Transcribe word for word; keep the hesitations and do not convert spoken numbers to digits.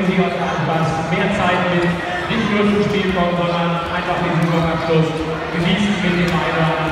bringen Sie etwas mehr Zeit mit, nicht nur zum Spiel kommen, sondern einfach diesen Übergangsschluss genießen mit dem einen